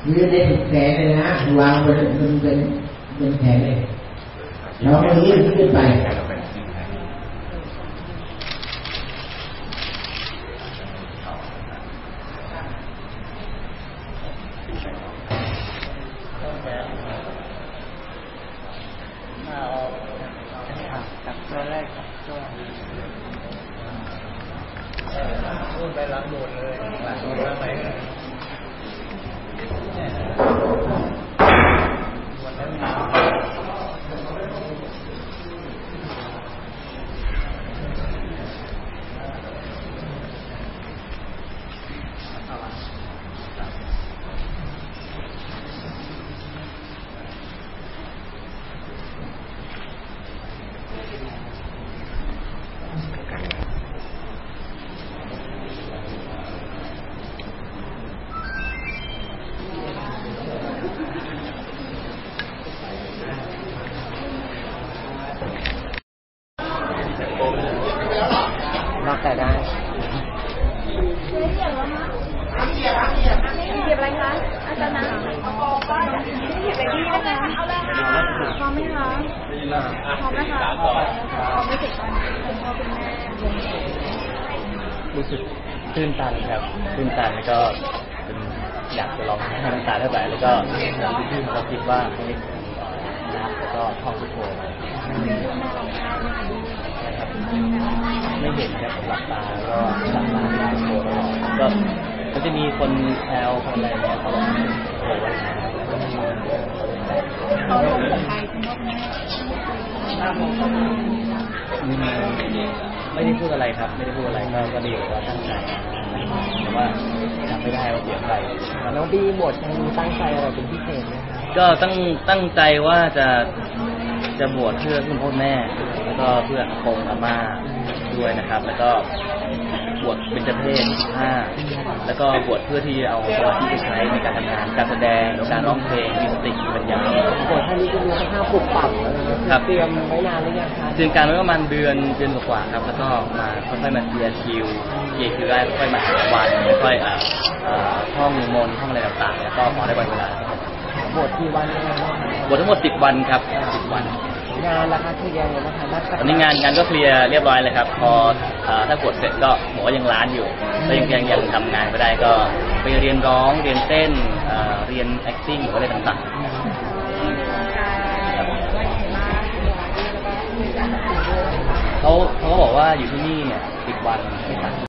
คือในแขนเลยนะวางบนเป็นแขนเลยแล้วก็ยื่นขึ้นไปจากตัวแรกครับตัวพูดไปล้างโดนเลยล้างโดนล้างไหนวันนั้นน้ำรับแต่ได้เหยียบอะไรคะอาจารย์นะเหยียบไปที่นะคะเอาเลยค่ะพร้อมไหมคะพร้อมนะคะพร้อมไม่เสร็จตอนนี้เป็นพ่อเป็นแม่รู้สึกตื้นตันครับตื้นตันแล้วก็เป็นอยากจะลองให้น้ำตาเท่าไหร่แล้วก็เราคิดว่าให้นับแล้วก็ท่องพุทโธไม่เห็นครับหลับตาก็หลับตาท่องพุทโธตลอดก็จะมีคนแซวคนอะไรเนี่ยเขาบอกโอ้ยเขาลงกับใครคุณพ่อคุณแม่ไม่ได้พูดอะไรครับไม่ได้พูดอะไรก็ดีว่าตั้งใจแต่ว่าจำไม่ได้ว่าเสียงใครน้องบีบทตั้งใจอะไรเป็นพิเศษไหมก็ตั้งใจว่าจะบวชเพื่อคุณพ่อแม่แล้วก็เพื่อคงอาม่าด้วยนะครับแล้วก็บวชเป็นเจ้าเพศ25แล้วก็บวชเพื่อที่เอาสมาธิไปใช้ในการทำงานการแสดงการร้องเพลงมีสติมีปัญญาบวชท่านนี้ก็ดูค่อนข้างปรับครับเตรียมไว้นานหรือยังคะเตรียมการไว้ประมาณเดือนกว่าครับแล้วก็มาค่อยๆมาเคลียร์คิวได้ค่อยๆมาหาวันค่อยๆท่องมนต์ท่องอะไรต่างๆแล้วก็พอได้วันเวลาบวชกี่วันบวชทั้งหมด10 วันครับ10 วันงานราคาเคลียร์เลยนะคะตอนนี้งานก็เคลียร์เรียบร้อยเลยครับพอถ้าบวชเสร็จก็บอกว่ายังร้านอยู่ก็ยังทำงานไม่ได้ก็ไปเรียนร้องเรียนเต้นเรียน acting หรืออะไรต่างๆเขาก็บอกว่าอยู่ที่นี่เนี่ย10 วันไม่ต่าง